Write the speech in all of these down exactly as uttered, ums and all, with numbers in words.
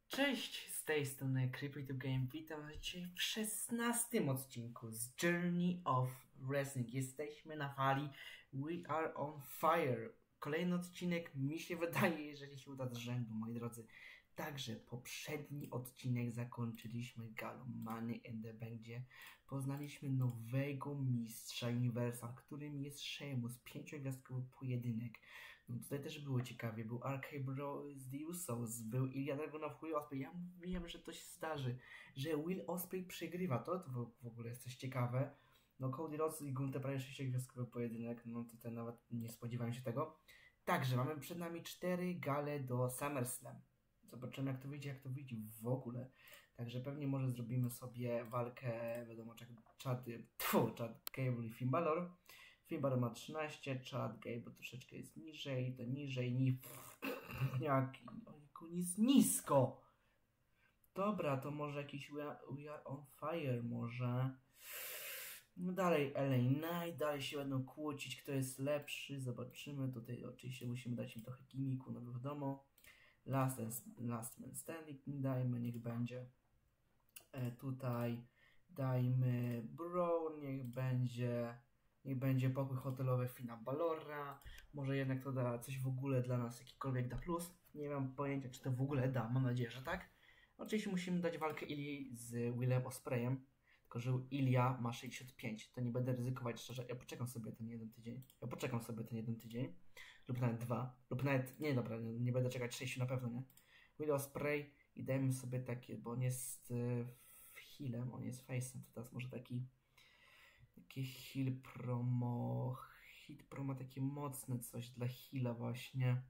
Cześć, z tej strony Creepy2Game. Witam was dzisiaj w szesnastym odcinku z Journey of Wrestling. Jesteśmy na fali We Are On Fire. Kolejny odcinek, mi się wydaje, jeżeli się uda, z rzędu, moi drodzy. Także poprzedni odcinek zakończyliśmy galą Money in the Bank, gdzie poznaliśmy nowego mistrza Universal, którym jest Sheamus, pięciogwiazdkowy pojedynek. No tutaj też było ciekawie, był R K Bro z The Usos, był Ilya Dragunov, Will Ospreay. Ja mówiłem, że to się zdarzy, że Will Ospreay przegrywa, to, to w ogóle jest coś ciekawe. No Cody Rhodes i Gunther prawie sześciogwiazdkowy pojedynek, no tutaj nawet nie spodziewałem się tego. Także mamy przed nami cztery gale do SummerSlam. Zobaczymy jak to wyjdzie, jak to wyjdzie w ogóle. Także pewnie może zrobimy sobie walkę, wiadomo, Chad, tfu, Chad Gable i Finn Balor. Finn Balor ma trzynaście, Chad Gable troszeczkę jest niżej, to niżej, ni... Jaki, on jest nisko! Dobra, to może jakiś We Are, We Are On Fire może. No dalej L A Knight, dalej się będą kłócić, kto jest lepszy, zobaczymy. Tutaj oczywiście musimy dać im trochę gimiku, no wiadomo. Last, last Man Standing dajmy, niech będzie. E, tutaj dajmy Braun, niech będzie. Niech będzie pokój hotelowy Finna Balora. Może jednak to da coś w ogóle dla nas, jakikolwiek da plus. Nie mam pojęcia, czy to w ogóle da. Mam nadzieję, że tak. Oczywiście musimy dać walkę Ilii z Willem Ospreayem. Tylko, że Ilya ma sześćdziesiąt pięć. To nie będę ryzykować szczerze. Ja poczekam sobie ten jeden tydzień. Ja poczekam sobie ten jeden tydzień. Lub nawet dwa. Lub nawet... Nie, dobra, nie będę czekać sześciu na pewno, nie? Will Ospreay i dajmy sobie takie, bo on jest healem, on jest face'em. To teraz może taki... Takie heal promo, hit promo takie mocne, coś dla heala właśnie.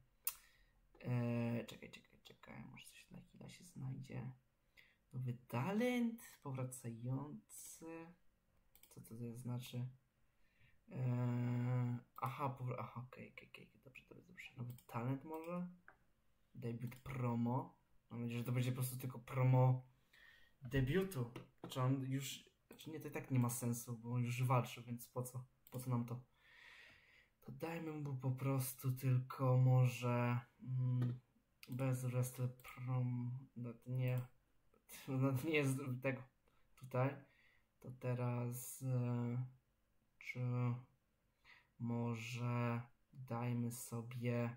Eee, czekaj, czekaj, czekaj, może coś dla heala się znajdzie. Nowy talent, powracający. Co to znaczy? Eee, aha, powr aha, okej, okay, okej, okay, okay. Dobrze, dobrze, dobrze. Nowy talent może? Debiut promo. Mam nadzieję, że to będzie po prostu tylko promo debiutu. Czy on już... Znaczy nie, to i tak nie ma sensu, bo on już walczył, więc po co? Po co nam to? To dajmy mu po prostu tylko może mm, bez wrestle prom... No to nie... No to nie jest tego tutaj. To teraz... E, czy... Może dajmy sobie...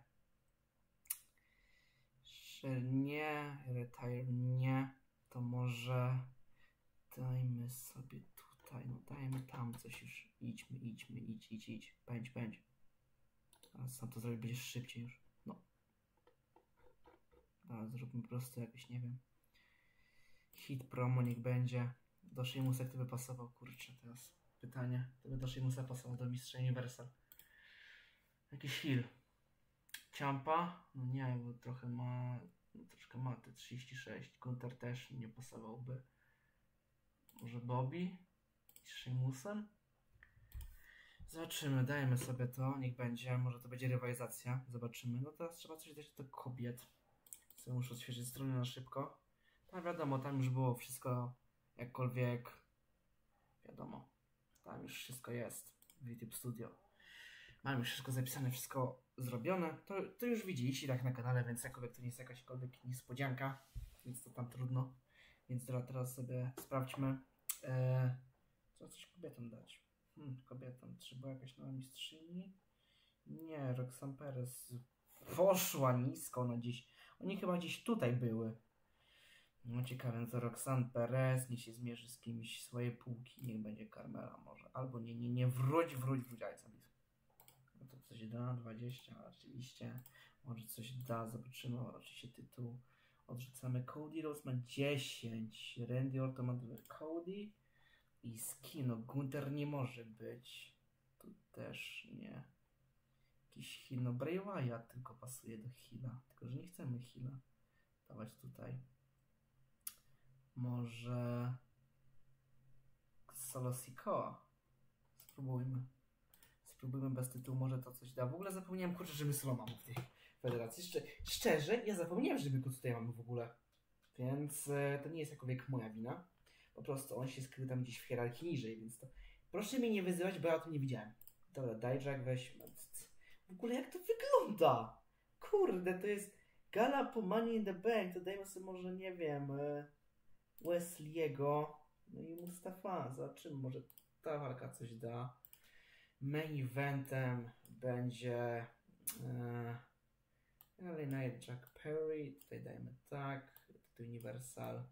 Że nie... Retire nie. To może... Dajmy sobie tutaj, no dajmy tam coś już. Idźmy, idźmy, idź, idź, idź. Pędź, pędź. Teraz sam to zrobić będzie szybciej już. No. Dobra, zróbmy po prostu jakoś, nie wiem. Hit promo niech będzie. Do Sheamusa kto by pasował, kurczę, teraz pytanie. Kto by do Sheamusa pasował do mistrza Universal? Jakiś heal. Ciampa? No nie, bo trochę ma... No, troszkę ma te trzydzieści sześć. Gunther też nie pasowałby. Może Bobby z Sheamusem? Zobaczymy, dajmy sobie to, niech będzie, może to będzie rywalizacja, zobaczymy. No teraz trzeba coś dać do kobiet. Co muszę odświeżyć stronę na szybko. Tam wiadomo, tam już było wszystko, jakkolwiek, wiadomo, tam już wszystko jest w YouTube Studio. Mam już wszystko zapisane, wszystko zrobione. To, to już widzieliście tak na kanale, więc jakkolwiek to nie jest jakaśkolwiek niespodzianka, więc to tam trudno. Więc teraz, teraz sobie sprawdźmy, eee, co coś kobietom dać. Hmm, kobietom, czy była jakaś nowa mistrzyni? Nie, Roxanne Perez poszła nisko, ona gdzieś, oni chyba gdzieś tutaj były. No ciekawe, to Roxanne Perez niech się zmierzy z kimś swojej półki, niech będzie Carmela może, albo nie, nie, nie, wróć, wróć, wróć, ale sobie. No to coś da, dwadzieścia, oczywiście, może coś da, zobaczymy, oczywiście tytuł. Odrzucamy Cody Rhodes ma dziesięć, Randy Orton ma Cody i Skino. Gunther nie może być. Tu też nie. Jakiś heal, no Bray Wyatt tylko pasuje do heala, tylko że nie chcemy heala dawać tutaj. Może Solo Sikoa. Spróbujmy. Spróbujmy bez tytułu, może to coś da. W ogóle zapomniałem, kurczę, że my solo mamy w tej federacji. Szczer szczerze, ja zapomniałem, że my go tutaj mamy w ogóle. Więc e, to nie jest jakowiek moja wina. Po prostu on się skrył tam gdzieś w hierarchii niżej, więc to... Proszę mnie nie wyzywać, bo ja o tym nie widziałem. Dobra, Dijak weź... W ogóle jak to wygląda? Kurde, to jest... Gala po Money in the Bank, to dajmy sobie może, nie wiem, Wesley'ego, no i Mustafa. Zobaczymy, może ta walka coś da. Main eventem będzie e, L A Knight, Jack Perry, tutaj dajmy tak, to Universal.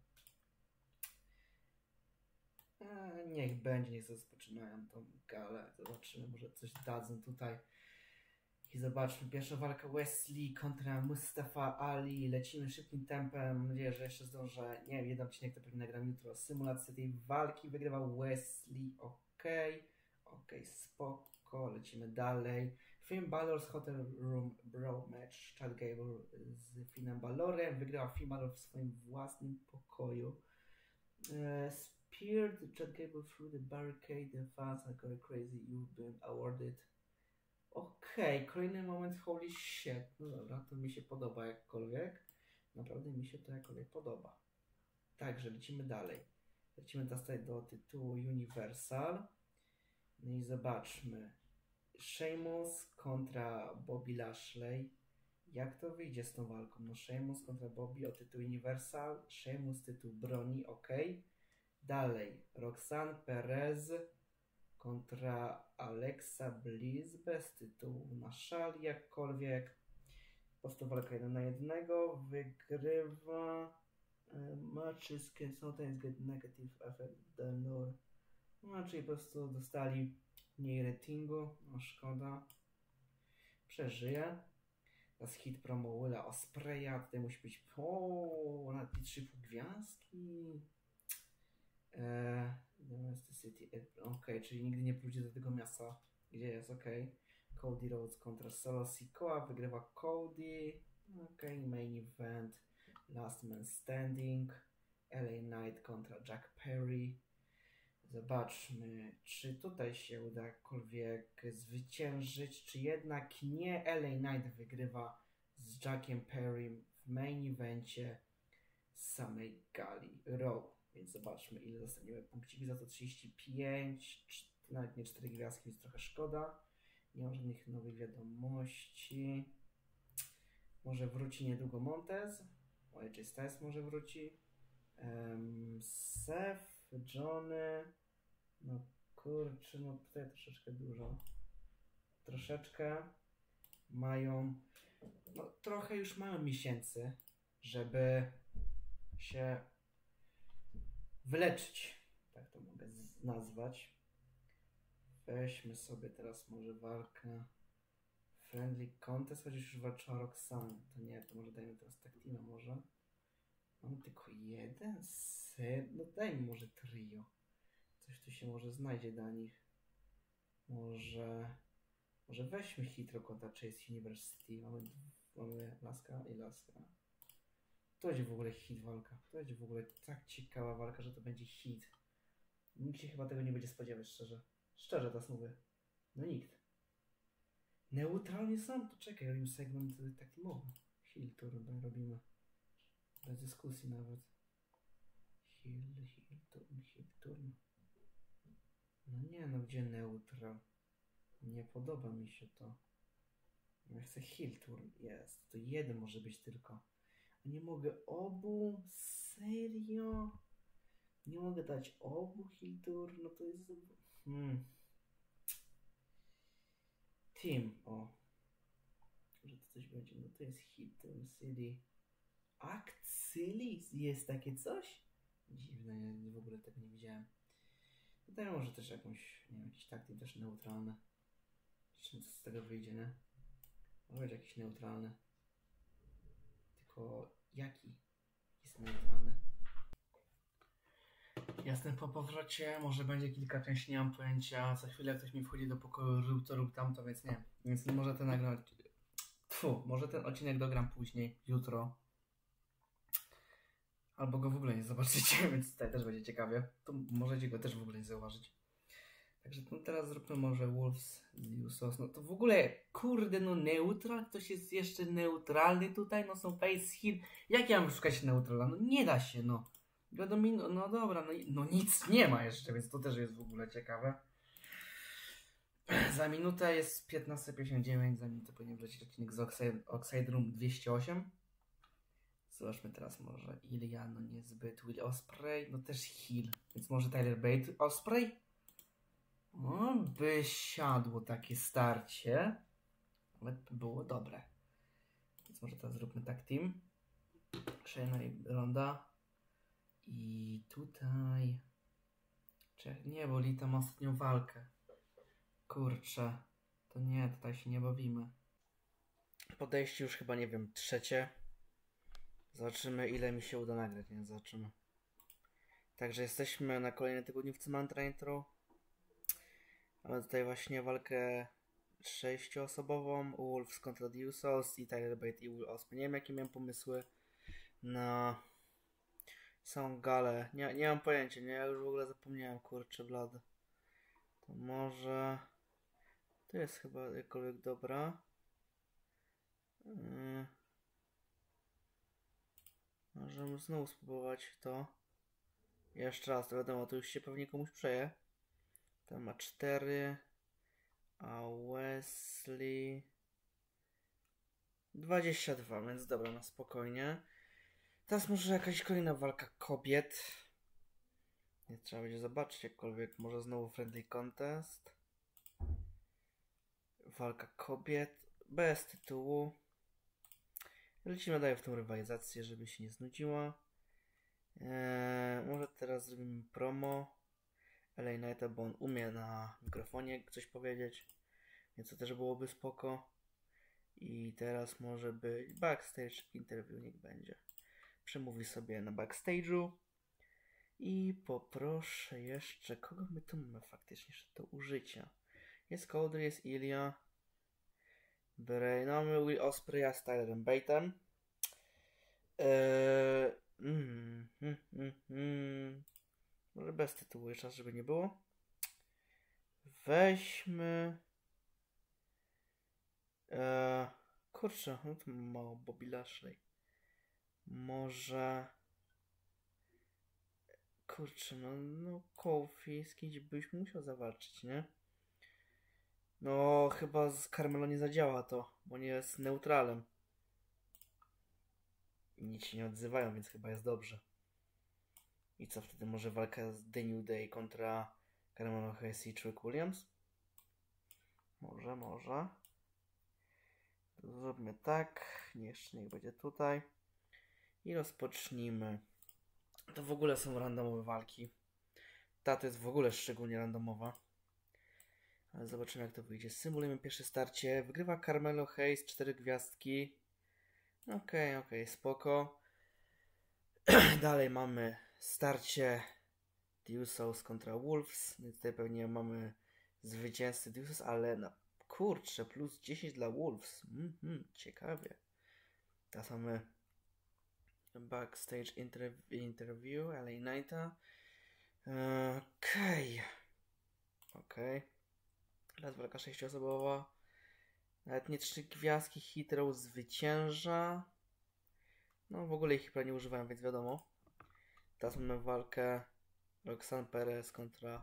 E, niech będzie, niech rozpoczynają tą galę, zobaczymy, może coś dadzą tutaj. I zobaczmy, pierwsza walka Wesley kontra Mustafa Ali, lecimy szybkim tempem, mam nadzieję, że jeszcze zdążę, nie wiem, jeden odcinek to pewnie nagram jutro, symulację tej walki, wygrywał Wesley, okej, okay. okej, okay, spoko, lecimy dalej. Finn Balor's Hotel Room Bro Match, Chad Gable z Finnem Balorem, wygrała Finn Balor w swoim własnym pokoju. Uh, speared Chad Gable through the barricade, the fans are going crazy, you've been awarded. Okej, okay, kolejny moment, holy shit, no dobra, to mi się podoba jakkolwiek, naprawdę mi się to jakkolwiek podoba. Także lecimy dalej, lecimy teraz do tytułu Universal, no i zobaczmy, Sheamus kontra Bobby Lashley, jak to wyjdzie z tą walką, no Sheamus kontra Bobby o tytuł Universal, Sheamus tytuł broni, ok, dalej, Roxanne Perez kontra Alexa Bliss bez tytułu na szali jakkolwiek. Po prostu walka jeden na jednego. Wygrywa uh, matches can sometimes get negative effect the lore. No, czyli po prostu dostali mniej ratingu. No szkoda. Przeżyje. Teraz hit promo Willa Ospreya. Tutaj musi być o, na trzy pół gwiazdki. Eee, City. Ok, czyli nigdy nie pójdzie do tego miasta, gdzie jest, ok. Cody Rhodes kontra Solo Sikoa, wygrywa Cody. Ok, main event, Last Man Standing, L A Knight kontra Jack Perry. Zobaczmy, czy tutaj się uda jakkolwiek zwyciężyć, czy jednak nie. L A Knight wygrywa z Jackiem Perry w main evencie samej gali Raw. Więc zobaczmy, ile dostaniemy punkciki za to. trzydzieści pięć, nawet nie cztery gwiazdki, więc trochę szkoda. Nie ma żadnych nowych wiadomości. Może wróci niedługo Montez. O, A J Styles może wróci. Um, Seth, Johnny. No kurczę, no tutaj troszeczkę dużo. Troszeczkę mają, no trochę już mają miesięcy, żeby się wyleczyć, tak to mogę nazwać. Weźmy sobie teraz może walkę Friendly Contest, chociaż już walczyła Roxanne. To nie, to może dajmy teraz tag teama może. Mamy tylko jeden set, no dajmy może trio. Coś tu się może znajdzie dla nich. Może, może weźmy Hitro kontra Chase University. Mamy, mamy Laska i Laska. To będzie w ogóle hit walka. To będzie w ogóle tak ciekawa walka, że to będzie hit. Nikt się chyba tego nie będzie spodziewać, szczerze. Szczerze teraz mówię. No nikt. Neutralnie sam, to czekaj, robimy segment taki mowy. Heel turn robimy. Bez dyskusji nawet. Heel, heel turn, heel turn. No nie, no gdzie neutral? Nie podoba mi się to. Ja chcę heel turn. Jest. To jeden może być tylko. A nie mogę obu? Serio? Nie mogę dać obu heel turn? No to jest... Hmm. Team, o. Że to coś będzie. No to jest heel turn city. Act Silly? Jest takie coś? Dziwne, ja w ogóle tego nie widziałem. Tutaj może też jakąś, nie wiem, jakiś taktyk też neutralny. Zobaczymy, co z tego wyjdzie, nie? Może być jakiś neutralny. Tylko jaki jest neutralny? Jasne, po powrocie może będzie kilka części, nie mam pojęcia. Za chwilę ktoś mi wchodzi do pokoju, rób to, rób tamto, więc nie. Więc może ten nagram... Tfu, może ten odcinek dogram później, jutro. Albo go w ogóle nie zobaczycie, więc tutaj też będzie ciekawie. To możecie go też w ogóle nie zauważyć. Także no teraz zróbmy może Wolves z Usos. No to w ogóle, kurde, no neutral? Ktoś jest jeszcze neutralny tutaj? No są face heel. Jak ja mam szukać neutrala? No nie da się, no. Wiadomo, no dobra, no, no nic nie ma jeszcze, więc to też jest w ogóle ciekawe. Za minutę jest piętnasta pięćdziesiąt dziewięć, za minutę powinien wlecieć odcinek z Oxide, Oxide Room dwieście osiem. Zobaczmy teraz może Ilya, no niezbyt. Will Ospreay, no też Hill. Więc może Tyler Bate, Ospreay? No, by siadło takie starcie. Nawet by było dobre. Więc może teraz zróbmy tak team. Shayna i Ronda. I tutaj... Czech... Nie, bo Lita ma ostatnią walkę. Kurczę. To nie, tutaj się nie bawimy. Podejście już chyba, nie wiem, trzecie. Zobaczymy, ile mi się uda nagrać, nie? Zobaczymy. Także jesteśmy na kolejnym tygodniu w Cemantra Intro. Mamy tutaj właśnie walkę sześcioosobową. Wolves kontra The Usos i Tyler Bate i Will Ospreay. Nie wiem, jakie miałem pomysły na samą galę. Nie, nie mam pojęcia, nie? Ja już w ogóle zapomniałem, kurczę blady. To może... To jest chyba jakkolwiek dobra. Yy... Możemy znowu spróbować to. Jeszcze raz, to wiadomo, to już się pewnie komuś przeje. Tam ma cztery. A Wesley... dwadzieścia dwa, więc dobra, na spokojnie. Teraz może jakaś kolejna walka kobiet. Nie trzeba będzie zobaczyć jakkolwiek. Może znowu friendly contest. Walka kobiet. Bez tytułu. Lecimy dalej w tą rywalizację, żeby się nie znudziła. Eee, może teraz zrobimy promo L A Knighta, bo on umie na mikrofonie coś powiedzieć. Więc to też byłoby spoko. I teraz może być backstage interview, niech będzie. Przemówi sobie na backstage'u. I poproszę jeszcze, kogo my tu mamy faktycznie do użycia. Jest Cody, jest Ilya. Bray, no mamy Will Ospreaya z Tylerem Bate'em. Eee, mm, mm, mm, mm. Może bez tytułu jeszcze raz, żeby nie było. Weźmy... Eee, kurczę, no to mało Bobby Lashley. Może... Kurczę, no, no Kofi z kimś byś musiał zawalczyć, nie? No, chyba z Carmelo nie zadziała to, bo nie jest neutralem. I nic się nie odzywają, więc chyba jest dobrze. I co wtedy? Może walka z The New Day kontra Carmelo Hayes i Trick Williams? Może, może. Zróbmy tak. Jeszcze niech będzie tutaj. I rozpocznijmy. To w ogóle są randomowe walki. Ta to jest w ogóle szczególnie randomowa. Ale zobaczymy, jak to wyjdzie. Symulujemy pierwsze starcie. Wygrywa Carmelo Hayes, cztery gwiazdki. Okej, okay, okej, okay, spoko. Dalej mamy starcie The Usos kontra Wolves. No i tutaj pewnie mamy zwycięzcę The Usos, ale no kurczę, plus dziesięć dla Wolves. Mhm, ciekawie. Teraz mamy backstage interv- interview L A Knighta. Okej. Okay. Okej. Okay. Teraz walka sześcioosobowa. Nawet nie trzy gwiazdki. Hit Row zwycięża. No w ogóle ich chyba nie używałem, więc wiadomo. Teraz mamy walkę Roxanne Perez kontra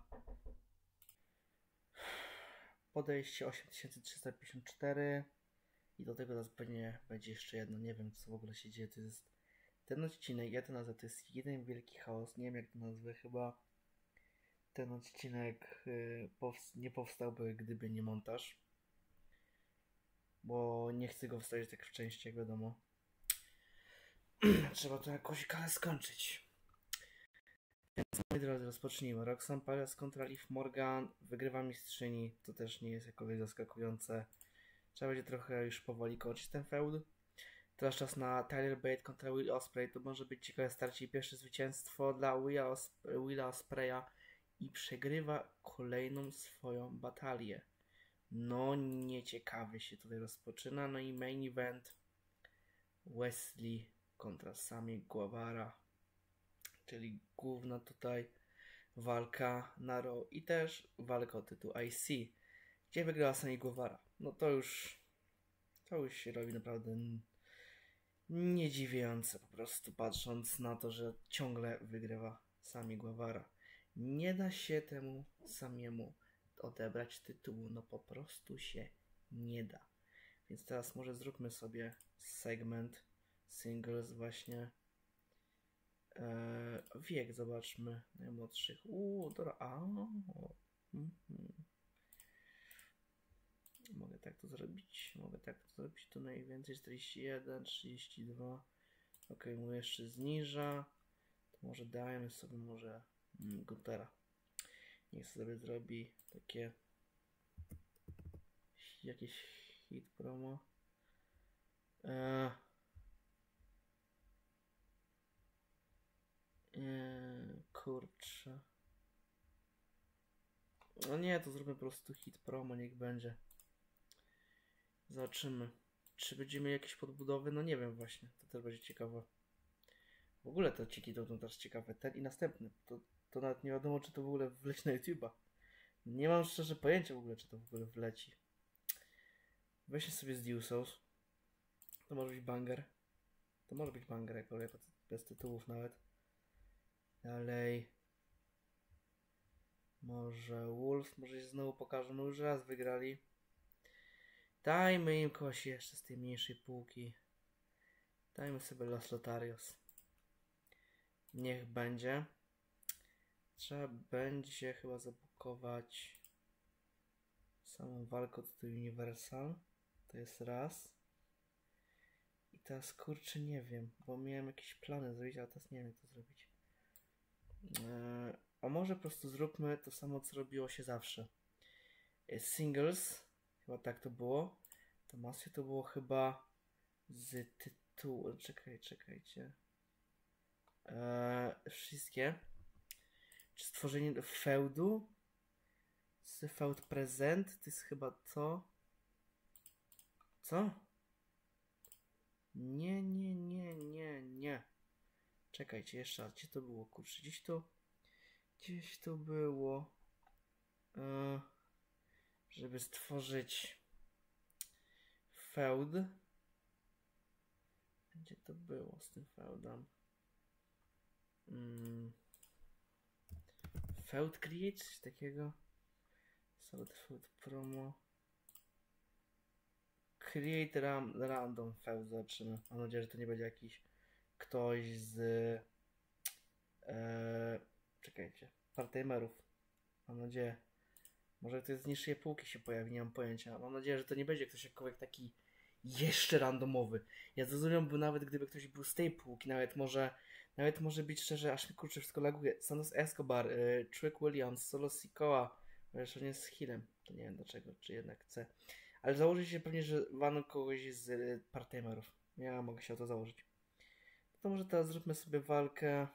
podejście osiem tysięcy trzysta pięćdziesiąt cztery. I do tego teraz pewnie będzie jeszcze jedno. Nie wiem, co w ogóle się dzieje. To jest ten odcinek, ja to nazwę, to jest jeden wielki chaos. Nie wiem, jak to nazwę. Chyba ten odcinek y, powst- nie powstałby, gdyby nie montaż. Bo nie chcę go wstawić tak w części, jak wiadomo. Trzeba to jakoś galę skończyć. Więc moi drodzy, rozpocznijmy. Roxanne Perez kontra Liv Morgan. Wygrywa mistrzyni. To też nie jest jakoś zaskakujące. Trzeba będzie trochę już powoli kończyć ten feud. Teraz czas na Tyler Bate kontra Will Ospreay. To może być ciekawe starcie i pierwsze zwycięstwo dla Willa, Osp- Willa Ospreaya. I przegrywa kolejną swoją batalię. No nieciekawie się tutaj rozpoczyna. No i main event Wesley kontra Sammy Guevara. Czyli główna tutaj walka na Raw i też walka o tytuł I C. Gdzie wygrała Sammy Guevara. No to już to już się robi naprawdę niedziwiające po prostu, patrząc na to, że ciągle wygrywa Sammy Guevara. Nie da się temu samemu odebrać tytułu, no po prostu się nie da. Więc teraz może zróbmy sobie segment Singles właśnie. Eee, wiek zobaczmy. Najmłodszych. Uuu, dobra. A, mhm. Mogę tak to zrobić. Mogę tak to zrobić. Tu najwięcej czterdzieści jeden, trzydzieści dwa. Ok, mu jeszcze zniża. To może dajmy sobie może mm, Guntera. Niech sobie zrobi takie jakieś hit promo. Eee, eee, kurczę. No nie, to zróbmy po prostu hit promo, niech będzie. Zobaczymy. Czy będziemy jakieś podbudowy? No nie wiem właśnie. To też będzie ciekawe. W ogóle te ciki to będą też ciekawe. Ten i następny. To, to nawet nie wiadomo, czy to w ogóle wleci na YouTube'a. Nie mam szczerze pojęcia w ogóle, czy to w ogóle wleci. Weźmy sobie z Usos. To może być banger. To może być banger, jako, jako bez tytułów nawet. Dalej. Może Wolf, może się znowu pokażą. No już raz wygrali. Dajmy im kogoś jeszcze z tej mniejszej półki. Dajmy sobie Los Lotarios. Niech będzie. Trzeba będzie chyba zabukować samą walkę od Universal. To jest raz. I teraz kurczę nie wiem, bo miałem jakieś plany zrobić, ale teraz nie wiem jak to zrobić. Eee, a może po prostu zróbmy to samo co robiło się zawsze. Singles. Chyba tak to było. Tomasio to było chyba z tytułu. Czekaj, czekajcie. Eee, wszystkie. Czy stworzenie feudu? Z feud prezent? To jest chyba to. Co? Nie, nie, nie, nie, nie. Czekajcie, jeszcze raz. Gdzie to było? Kurczę, gdzieś to. Gdzieś to było. Eee, żeby stworzyć feud. Gdzie to było z tym feudem? Hmm. Feud create? Coś takiego? Feud, feud promo. Create ram, random feud zobaczymy. Mam nadzieję, że to nie będzie jakiś ktoś z e, czekajcie, part-timerów. Mam nadzieję. Może ktoś z niższej półki się pojawi, nie mam pojęcia. Mam nadzieję, że to nie będzie ktoś jakoś taki jeszcze randomowy. Ja zrozumiałbym nawet gdyby ktoś był z tej półki, nawet może nawet może być szczerze, aż mi kurczę wszystko laguje. Santos Escobar, y, Trick Williams, Solo Sikoa, zresztą nie z healem, to nie wiem dlaczego, czy jednak chcę. Ale założy się pewnie, że waną kogoś z y, part-timerów. Ja mogę się o to założyć. To może teraz zróbmy sobie walkę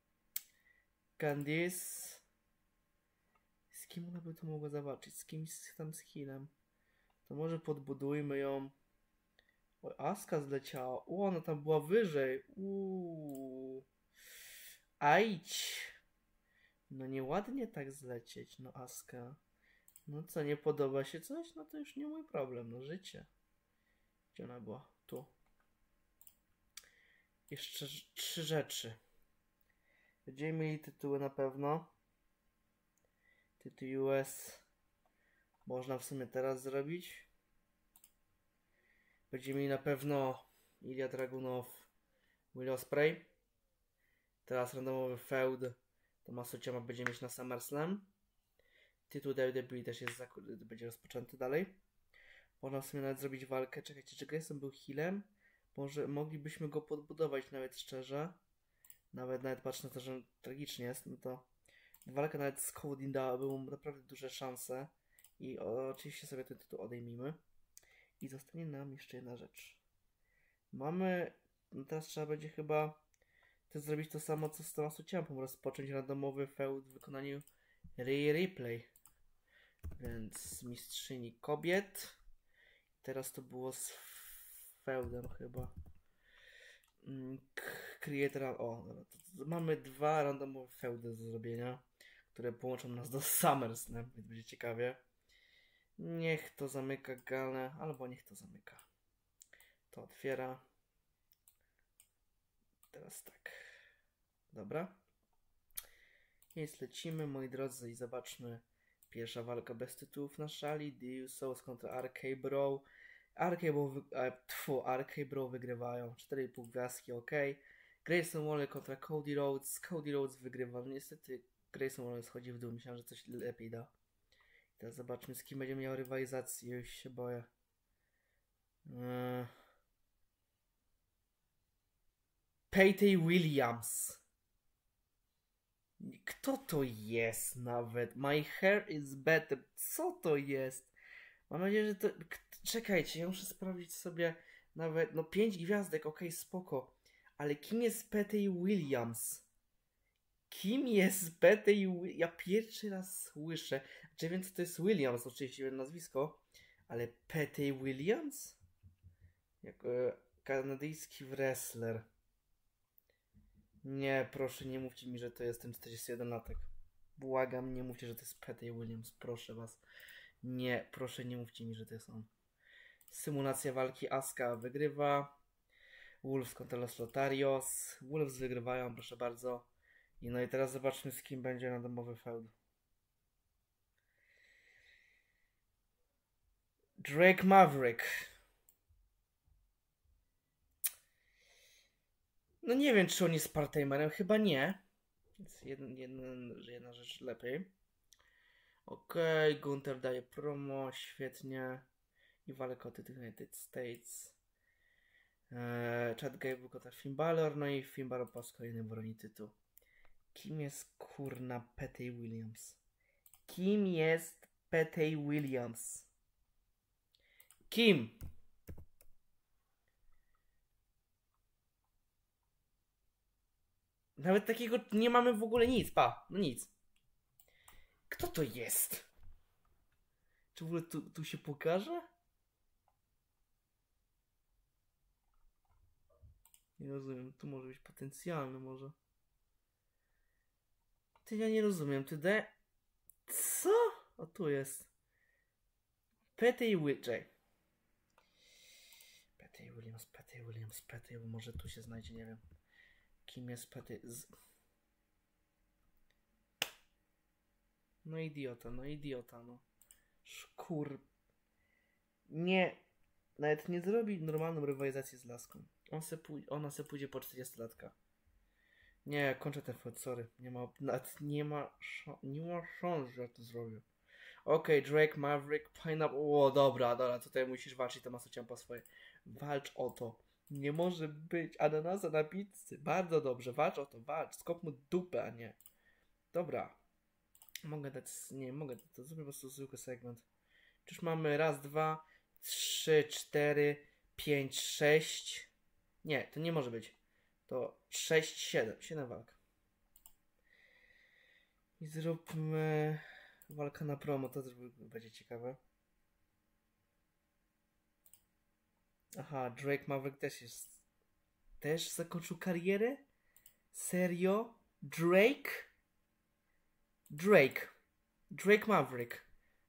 Candice. Z kim ona by tu mogła zobaczyć? Z kimś tam z healem. To może podbudujmy ją. Oj, Aska zleciała. U, ona tam była wyżej. Uuu. Ajdź. No nieładnie tak zlecieć, no Aska. No co, nie podoba się coś? No to już nie mój problem, no życie. Gdzie ona była? Tu. Jeszcze trzy rzeczy. Będziemy mieli tytuły na pewno. Tytuł U S można w sumie teraz zrobić. Będziemy mieli na pewno Ilya Dragunov, Will Ospreay. Teraz randomowy feud Tomaso Ciampa będzie mieć na SummerSlam. Tytuł W W E też jest będzie rozpoczęty dalej. Można w sumie nawet zrobić walkę. Czekajcie, czy Grayson był healem? Może moglibyśmy go podbudować nawet szczerze. Nawet nawet patrz na to, że tragicznie jest, no to walka nawet z Cody dałaby mu naprawdę duże szanse. I o, oczywiście sobie ten tytuł odejmijmy. I zostanie nam jeszcze jedna rzecz. Mamy... No teraz trzeba będzie chyba też zrobić to samo, co z Tomaso Ciampą. Rozpocząć randomowy feud w wykonaniu Rhea Ripley. Więc mistrzyni kobiet. Teraz to było z feudem chyba. Creator... O, dobra, to, to mamy dwa randomowe feudy do zrobienia, które połączą nas do SummerSlam, więc będzie ciekawie. Niech to zamyka galę, albo niech to zamyka. To otwiera. Teraz tak. Dobra. Więc lecimy, moi drodzy, i zobaczmy. Pierwsza walka bez tytułów na szali. The Usos kontra R K Bro. R K Bro, wy... e, tfu, R K Bro wygrywają. cztery i pół gwiazdki, ok. Grayson Waller kontra Cody Rhodes. Cody Rhodes wygrywa. No niestety Grayson Waller schodzi w dół. Myślałem, że coś lepiej da. Teraz zobaczmy, z kim będzie miał rywalizację. Już się boję. Eee... Peyton Williams. Kto to jest nawet? My hair is better. Co to jest? Mam nadzieję, że to... Czekajcie, ja muszę sprawdzić sobie nawet... No pięć gwiazdek, okej, okay, spoko. Ale kim jest Peyton Williams? Kim jest Peyton Williams? Ja pierwszy raz słyszę. Czy wiem, co to jest Williams, oczywiście nazwisko. Ale Peyton Williams? Jako kanadyjski wrestler. Nie, proszę, nie mówcie mi, że to jest ten czterdziestojedenlatek. Błagam, nie mówcie, że to jest Peyton Williams. Proszę was. Nie, proszę, nie mówcie mi, że to jest on. Symulacja walki. Asuka wygrywa. Wolves kontra Los Lotarios. Wolves wygrywają, proszę bardzo. I no i teraz zobaczmy, z kim będzie randomowy feud. Drake Maverick. No nie wiem, czy on jest part-timerem. Chyba nie. Jest jedna, jedna, jedna rzecz lepiej. Okej, okay, Gunther daje promo. Świetnie. I walekoty tych United States. Eee, Chad Gable kontra Finn Balor. No i Finn Balor po raz kolejny broni tytuł. Kim jest kurna Peyton Williams? Kim jest Peyton Williams? Kim? Nawet takiego nie mamy w ogóle nic, pa, no nic. Kto to jest? Czy w ogóle tu, tu się pokaże? Nie rozumiem, tu może być potencjalny może. Ty, ja nie rozumiem, ty de... Co? O, tu jest. Peyton Williams. Peyton Williams, Peyton Williams, Peyton, może tu się znajdzie, nie wiem. Kim jest Peyton... Z... No idiota, no idiota, no. Szkur... Nie... Nawet nie zrobi normalną rywalizację z laską. On se pój... Ona se pójdzie po czterdziestolatka. Nie, kończę ten feud, sorry. Nie ma... Nawet nie ma... Sz... Nie ma szans, że ja to zrobię. Okej, okay, Drake, Maverick, Pineapple... O, dobra, dobra, tutaj musisz walczyć, to masz po swoje. Walcz o to. Nie może być ananasa na pizzy. Bardzo dobrze, walcz o to, walcz. Skop mu dupę, a nie. Dobra. Mogę dać... Nie, mogę dać... To zrobię po prostu zwykły segment. Już mamy raz, dwa, trzy, cztery, pięć, sześć. Nie, to nie może być. To sześć, siedem. siedem walk. I zróbmy walka na promo, to też będzie ciekawe. Aha, Drake Maverick też jest... Też zakończył karierę? Serio? Drake? Drake. Drake Maverick.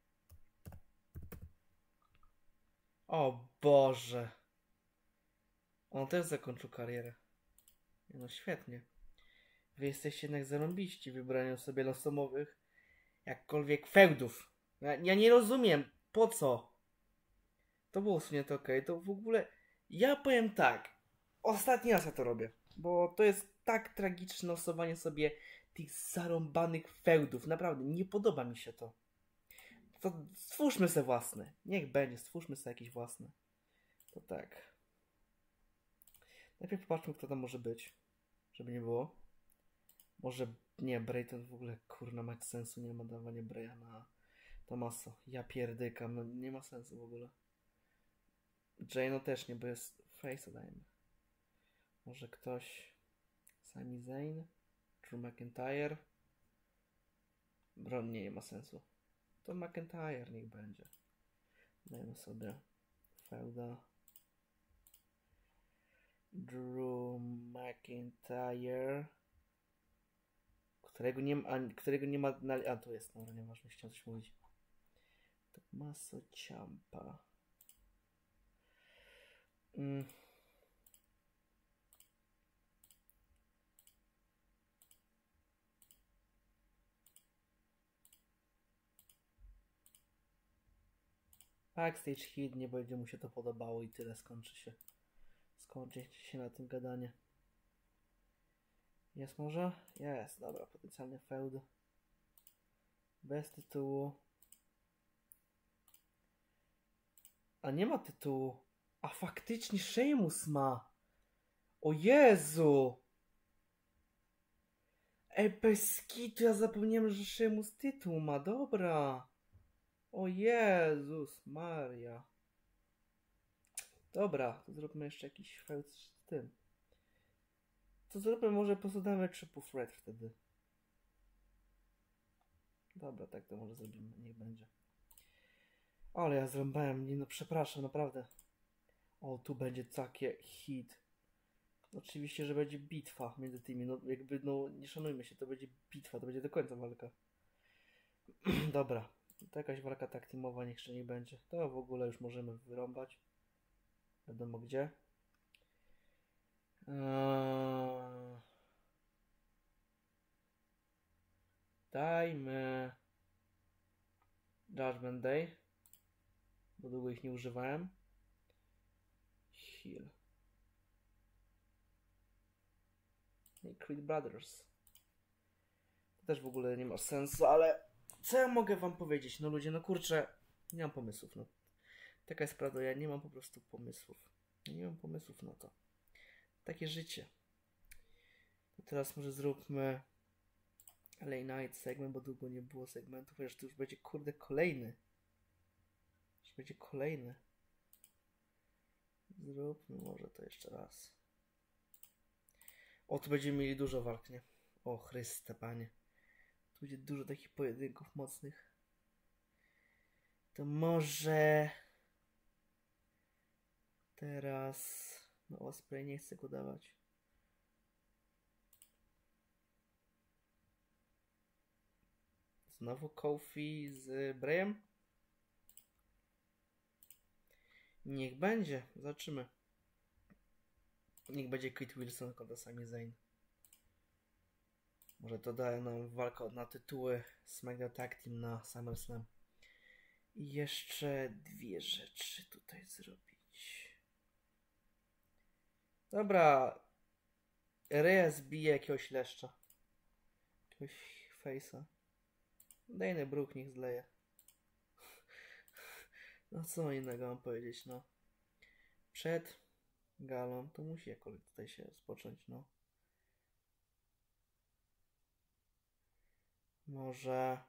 O Boże. On też zakończył karierę. No świetnie. Wy jesteście jednak zarąbiści w wybraniu sobie losomowych jakkolwiek feudów. Ja, ja nie rozumiem, po co? To było usunięte, okej. Okay. To w ogóle... Ja powiem tak. Ostatni raz ja to robię. Bo to jest tak tragiczne losowanie sobie tych zarąbanych feudów. Naprawdę, nie podoba mi się to. To stwórzmy sobie własne. Niech będzie, stwórzmy sobie jakieś własne. To tak. Najpierw popatrzmy, kto tam może być. Żeby nie było. Może, nie, Bray to w ogóle, kurna, ma sensu. Nie ma dawania Braya na Tomaso. Ja pierdykam, no nie ma sensu w ogóle. Jano też nie, bo jest face, dajmy. Może ktoś... Sami Zayn? Drew McIntyre? Bron nie, nie ma sensu. To McIntyre niech będzie. Dajmy sobie feuda. Drew McIntyre. Którego nie ma, którego nie ma na... A, tu jest, no nieważne, chciałem coś mówić. Tommaso Ciampa. Mm. Backstage hit, nie będzie mu się to podobało i tyle, skończy się. Skończy się na tym gadanie. Jest może? Jest, dobra, potencjalny feud. Bez tytułu. A nie ma tytułu. A faktycznie Sheamus ma. O Jezu! Ej, bez kitu, ja zapomniałem, że Sheamus tytuł ma, dobra. O Jezus Maria. Dobra, to zróbmy jeszcze jakiś feud z tym. To zróbmy może po prostu damy Triple Threat wtedy. Dobra, tak to może zrobimy, niech będzie. Ale ja zrąbałem, nie no przepraszam, naprawdę. O, tu będzie takie hit. Oczywiście, że będzie bitwa między tymi, no jakby, no nie szanujmy się, to będzie bitwa, to będzie do końca walka. Dobra, to jakaś walka tag teamowa niech jeszcze nie będzie. To w ogóle już możemy wyrąbać. Wiadomo gdzie. Eee... Dajmy Judgment Day, bo długo ich nie używałem. Heal. I Creed Brothers. To też w ogóle nie ma sensu, ale co ja mogę wam powiedzieć? No ludzie, no kurczę, nie mam pomysłów, no. Taka jest prawda, ja nie mam po prostu pomysłów. Ja nie mam pomysłów na to. Takie życie. To teraz może zróbmy L A Night segment, bo długo nie było segmentu, chociaż to już będzie kurde kolejny. Już będzie kolejny. Zróbmy może to jeszcze raz. O, tu będziemy mieli dużo walk, nie? O Chryste Panie. Tu będzie dużo takich pojedynków mocnych. To może... Teraz... No Ospreay nie chcę go dawać. Znowu Kofi z Brayem? Niech będzie. Zobaczymy. Niech będzie Kit Wilson kontra Sami Zayn. Może to daje nam walkę na tytuły SmackDown Tag Team na SummerSlam. I jeszcze dwie rzeczy tutaj zrobić. Dobra. Reyes bije jakiegoś leszcza. Jakiegoś face'a. Dajny Brook niech zleje. No co innego mam powiedzieć, no. Przed galą to musi jakoś tutaj się rozpocząć, no. Może...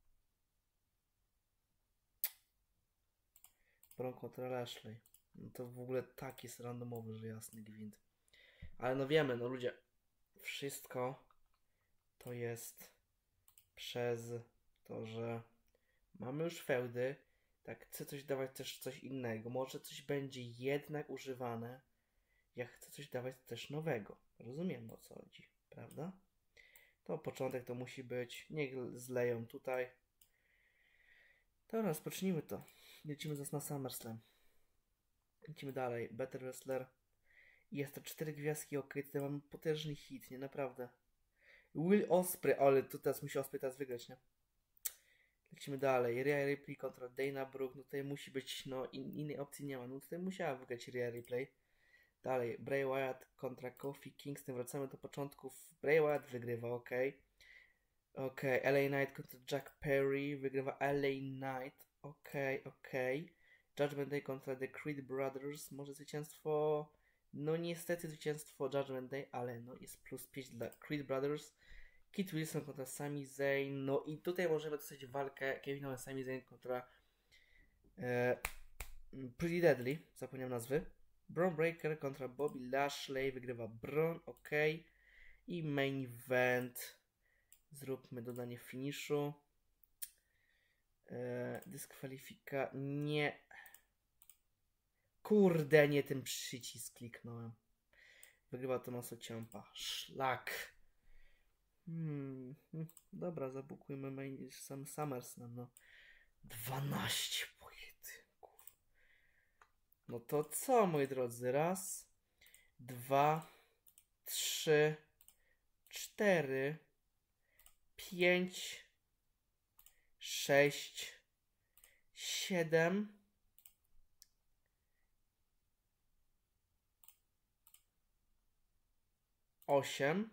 Brock kontra Lashley. No to w ogóle tak jest randomowy, że jasny gwint. Ale no wiemy, no ludzie, wszystko to jest przez to, że mamy już feudy. Tak, chcę coś dawać też coś innego. Może coś będzie jednak używane. Ja chcę coś dawać też nowego. Rozumiemy, o co chodzi, prawda? To początek to musi być. Niech zleją tutaj. To rozpocznijmy to. Lecimy zaraz na SummerSlam. Lecimy dalej. Better Wrestler. Jest to cztery gwiazdki, ok. Tutaj mamy potężny hit, nie? Naprawdę. Will Ospreay, ale to teraz musi Ospreay teraz wygrać, nie? Lecimy dalej. Rhea Ripley kontra Dana Brooke. No tutaj musi być, no in, innej opcji nie ma. No tutaj musiała wygrać Rhea Ripley. Dalej. Bray Wyatt kontra Kofi Kingston. Wracamy do początków. Bray Wyatt wygrywa, ok. Ok. L A Knight kontra Jack Perry. Wygrywa L A Knight. Ok, ok. Judgment Day kontra The Creed Brothers. Może zwycięstwo... No niestety zwycięstwo Judgment Day, ale no jest plus pięć dla Creed Brothers. Kit Wilson kontra Sami Zayn. No i tutaj możemy dostać walkę Kevina Sami Zayn kontra e, Pretty Deadly. Zapomniałem nazwy. Braun Breaker kontra Bobby Lashley. Wygrywa Braun, ok. I main event. Zróbmy dodanie finiszu. E, dyskwalifika... Nie... Kurde, nie ten przycisk kliknąłem. Wygrywa Tommaso Ciampa. Szlak. Hmm. Dobra, zabukujmy main, sam SummerSlam, no. dwanaście pojedynków. No to co, moi drodzy? Raz, dwa, trzy, cztery, pięć, sześć, siedem, osiem.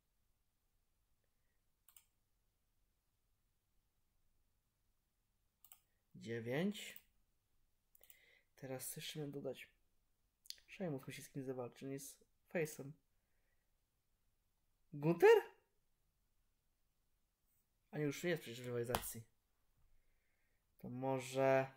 dziewięć. Teraz jeszcze miałem dodać. Sheamus musi z kim zawalczyć, on jest face'em. Gunther? A nie, już nie jest przecież w rywalizacji. To może...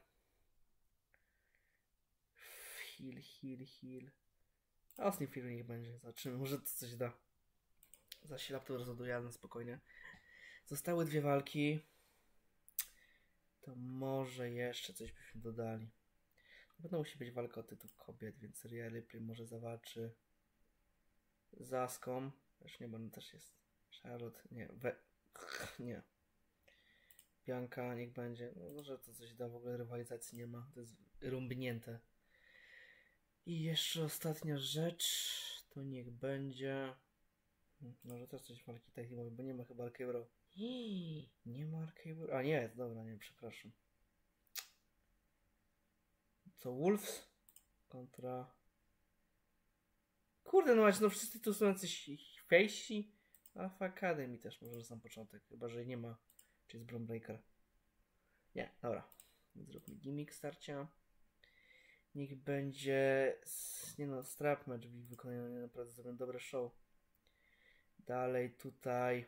Heal, heal, heal. Austin Fury niech będzie. Zobaczymy, może to coś da. Zasila to rozładuje na spokojnie. Zostały dwie walki. To może jeszcze coś byśmy dodali. Na pewno musi być walka o tytuł kobiet, więc Rhea Ripley może zawalczy z Aską. Też nie, bo ona też jest. Charlotte, nie, we... nie. Bianka niech będzie. No, może to coś da, w ogóle rywalizacji nie ma. To jest rąbnięte. I jeszcze ostatnia rzecz. To niech będzie... Może też coś walki takiej mówię, bo nie ma chyba Arcade. Nie ma Arcade. A nie, dobra, nie, przepraszam. Co, Wolves? Kontra... Kurde, no właśnie, no wszyscy tu są jacyś fejsi. Alpha Academy też może na sam początek, chyba że nie ma. Czy jest Bron Breakker? Nie, dobra. Zróbmy gimmick starcia. Niech będzie... Nie no, strap match w ich wykonaniu, naprawdę zrobią dobre show. Dalej tutaj...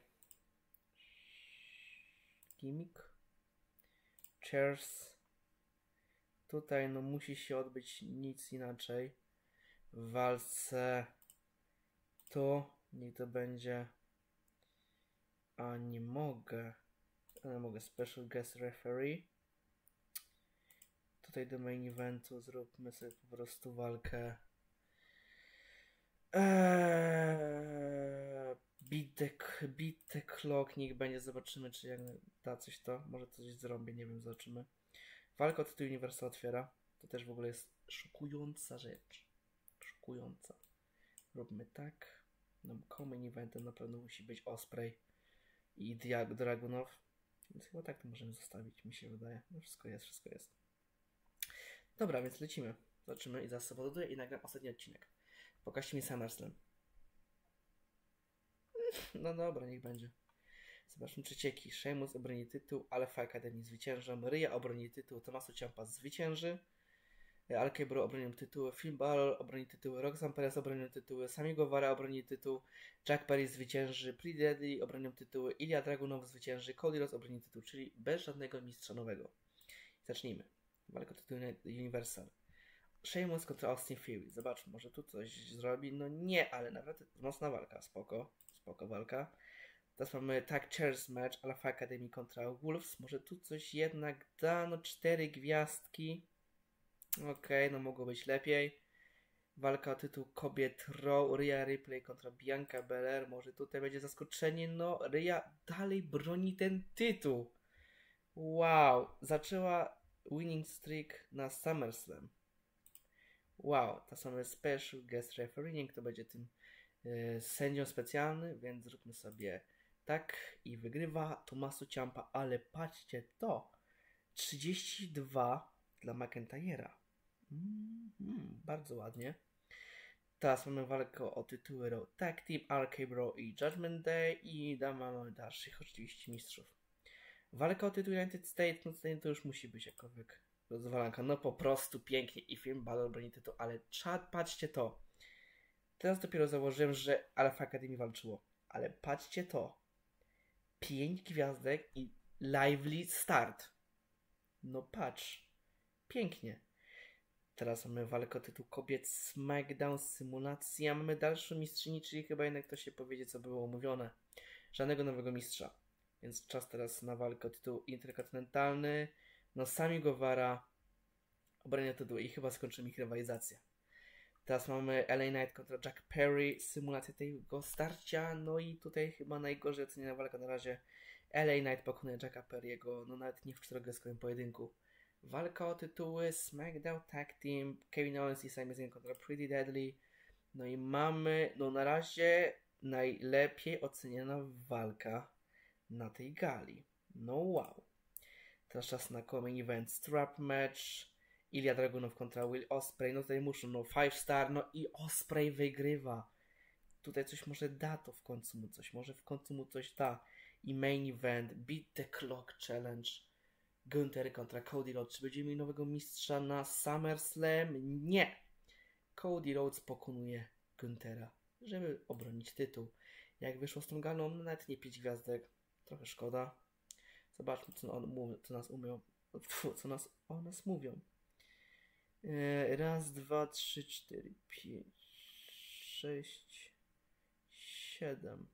Gimmick. Chairs. Tutaj no musi się odbyć nic inaczej. W walce to niech to będzie... A nie mogę. Nie mogę. Special guest referee. Tutaj do main eventu zróbmy sobie po prostu walkę. Eee, beat, the, beat the clock. Niech będzie. Zobaczymy, czy jak da coś to. Może coś zrobię. Nie wiem. Zobaczymy. Walka o tytuł Universa otwiera. To też w ogóle jest szokująca rzecz. Szokująca. Róbmy tak. No, main eventem na pewno musi być Osprey i Dragunov. Więc chyba tak to możemy zostawić, mi się wydaje. No wszystko jest, wszystko jest. Dobra, więc lecimy. Zobaczymy i zaraz sobie dodaję i nagram ostatni odcinek. Pokażcie mi SummerSlam. No dobra, niech będzie. Zobaczmy trzecieki. Sheamus obroni tytuł, Alpha Academy zwyciężą. Rhea obroni tytuł, Tommaso Ciampa zwycięży. Alcabro obronią tytuły, Finn Balor obroni tytuły, Roxanne Perez obronią tytuły, Sammy Guevara obroni tytuł, Jack Perry zwycięży, Pretty Deadly obronią tytuły, Ilya Dragunov zwycięży, Cody Rhodes obroni tytuł, czyli bez żadnego mistrza nowego. Zacznijmy. Walka o tytuł Universal. Sheamus kontra Austin Fury. Zobaczmy, może tu coś zrobi. No nie, ale nawet mocna walka. Spoko. Spoko walka. Teraz mamy Tag Chairs Match Alpha Academy kontra Wolves. Może tu coś jednak da. No cztery gwiazdki. Okej, okay, no mogło być lepiej. Walka o tytuł kobiet Raw, Rhea Ripley kontra Bianca Belair. Może tutaj będzie zaskoczenie. No, Rhea dalej broni ten tytuł. Wow, zaczęła winning streak na SummerSlam. Wow, to są special guest referee. Kto będzie tym yy, sędzią specjalny, więc zróbmy sobie tak. I wygrywa Tommaso Ciampa, ale patrzcie to. trzydzieści dwa dla McIntyre'a. Mm, mm, bardzo ładnie. Teraz mamy walkę o tytuły Raw Tag Team, R K-Bro i Judgment Day i mamy dalszych oczywiście mistrzów. Walka o tytuł United States, no to już musi być jakkolwiek rozwalanka. No po prostu pięknie i Finn Balor broni tytuł, ale czad, patrzcie to. Teraz dopiero założyłem, że Alpha Academy walczyło, ale patrzcie to. Pięć gwiazdek i lively start. No patrz. Pięknie. Teraz mamy walkę o tytuł kobiet SmackDown, symulacja. Mamy dalszą mistrzyni, czyli chyba jednak to się powiedzie, co było omówione. Żadnego nowego mistrza. Więc czas teraz na walkę o tytuł interkontynentalny. No Sammy Guevara obrania tytułu i chyba skończymy ich rywalizację. Teraz mamy L A Knight kontra Jack Perry, symulacja tego starcia. No i tutaj chyba najgorzej oceniana walka na razie. L A Knight pokonuje Jacka Perry'ego, no nawet nie w czterogwiazdkowym pojedynku. Walka o tytuły SmackDown Tag Team, Kevin Owens i Sami Zayn kontra Pretty Deadly. No i mamy, no na razie najlepiej oceniana walka na tej gali. No wow. Teraz czas na main event strap match. Ilya Dragunov kontra Will Ospreay. No tutaj muszą, no five star, no i Ospreay wygrywa. tutaj coś może da to w końcu mu coś, może w końcu mu coś da. I main event, Beat the Clock Challenge, Gunther kontra Cody Rhodes. Czy będziemy mieli nowego mistrza na SummerSlam? Nie! Cody Rhodes pokonuje Gunthera, żeby obronić tytuł. Jak wyszło z tą galą, no nawet nie pięć gwiazdek. Trochę szkoda. Zobaczmy, co, on mówi, co nas umią. Co nas o nas mówią. Eee, raz, dwa, trzy, cztery, pięć, sześć, siedem.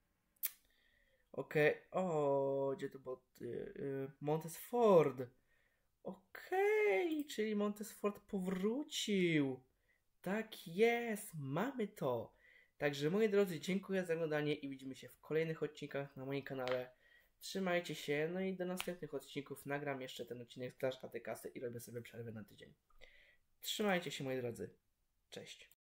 Okej. Okay. O, gdzie to było? Yy, Montez Ford. Okej, okay. Czyli Montez Ford powrócił. Tak jest, mamy to. Także moi drodzy, dziękuję za oglądanie i widzimy się w kolejnych odcinkach na moim kanale. Trzymajcie się, no i do następnych odcinków nagram jeszcze ten odcinek z Clash A T K i robię sobie przerwę na tydzień. Trzymajcie się moi drodzy, cześć.